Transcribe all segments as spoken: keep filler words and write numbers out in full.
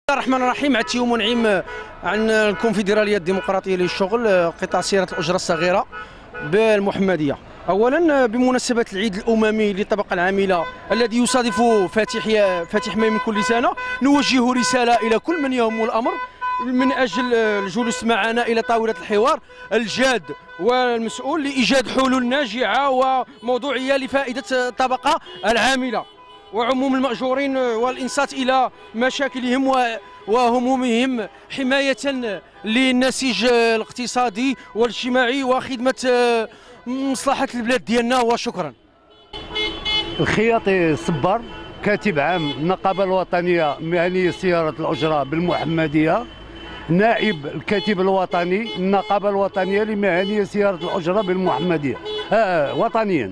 الله الرحمن الرحيم. عتي ومنعم عن الكونفدراليه الديمقراطيه للشغل قطاع سياره الاجره الصغيره بالمحمديه. اولا بمناسبه العيد الاممي للطبقه العامله الذي يصادف فاتح فاتح ماي من كل سنه، نوجه رساله الى كل من يهم الامر من اجل الجلوس معنا الى طاوله الحوار الجاد والمسؤول لايجاد حلول ناجعه وموضوعيه لفائده الطبقه العامله وعموم المأجورين والإنصات إلى مشاكلهم وهمومهم حماية للنسيج الاقتصادي والاجتماعي وخدمة مصلحة البلاد ديالنا. وشكرا. الخياطي صبر، كاتب عام النقابة الوطنية مهنية سيارة الأجرة بالمحمدية، نائب الكاتب الوطني النقابة الوطنية لمهنية سيارة الأجرة بالمحمدية آه وطنيا.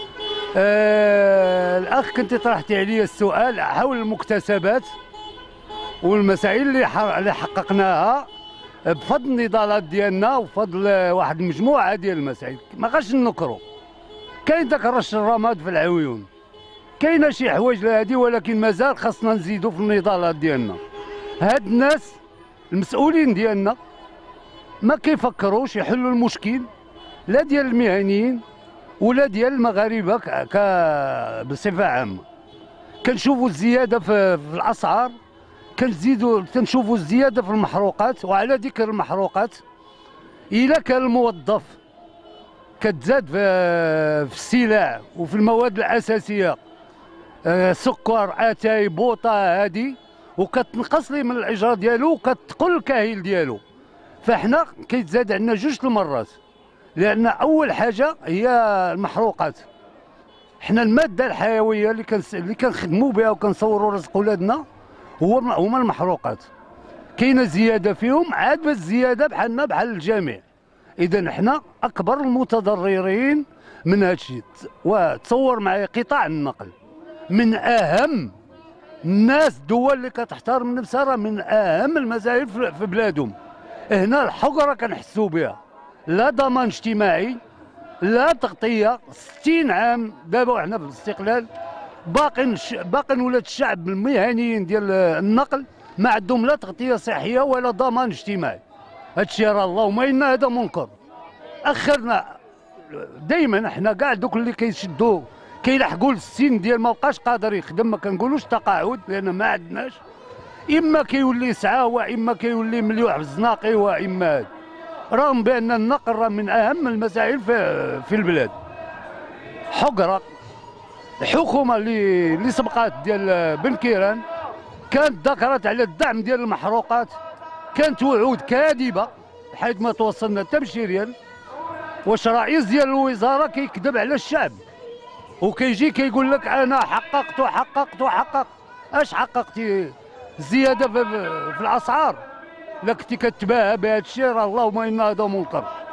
آه الاخ كنت طرحتي عليا السؤال حول المكتسبات والمسائل اللي اللي حققناها بفضل النضالات ديالنا وبفضل واحد المجموعه ديال المسائل. ما غاش نكرو، كاين داك رش الرماد في العيون، كاينه شي حوايج لهادي، ولكن مازال خاصنا نزيدوا في النضالات ديالنا. هاد الناس المسؤولين ديالنا ما كيفكروش يحلوا المشكل لا ديال المهنيين ولا ديال المغاربه ك بصفه عامه. كنشوفوا الزياده في, في الاسعار، كنزيدوا كنشوفوا الزياده في المحروقات. وعلى ذكر المحروقات، الا كان الموظف كتزاد في, في السلع وفي المواد الاساسيه، سكر، اتاي، بوطه، هذه، وكتنقص لي من الاجره ديالو وكتقل الكاهل ديالو، فاحنا كيتزاد عندنا جوج المرات. لأن أول حاجة هي المحروقات. حنا المادة الحيوية اللي كنس... اللي كنخدموا بها وكنصوروا رزق ولادنا هو هما المحروقات. كاينة زيادة فيهم، عاد بس الزيادة بحالنا بحال الجميع. إذا حنا أكبر المتضررين من هذا الشيء. وتصور معايا قطاع النقل من أهم الناس، الدول اللي كتحترم نفسها راه من أهم المسائل في بلادهم. هنا الحقرة كنحسوا بها، لا ضمان اجتماعي لا تغطيه. ستين عام دابا وحنا في الاستقلال، باقي باقي ولاد الشعب المهنيين ديال النقل ما عندهم لا تغطيه صحيه ولا ضمان اجتماعي. هادشي راه اللهم انا هذا منكر. اخرنا دائما حنا كاع دوك اللي كيشدوا كيلحقوا للسن ديال ما بقاش قادر يخدم، ما كنقولوش تقاعد لان ما عندناش، اما كيولي سعاه واما كيولي مليوح في الزناقي واما هذا. رغم بان النقل راه من اهم المسائل في في البلاد. حقره الحكومه اللي اللي سبقات ديال بن كيران كانت ذكرت على الدعم ديال المحروقات، كانت وعود كاذبه حيث ما توصلنا تمشي ريال. واش رئيس ديال الوزاره كيكذب على الشعب وكيجي كيقول لك انا حققت وحققت وحققت؟ اش حققتي؟ زياده في, في الاسعار؟ لا كنتي كتباهى بهذا الشيء راه اللهم ان هذا منكر.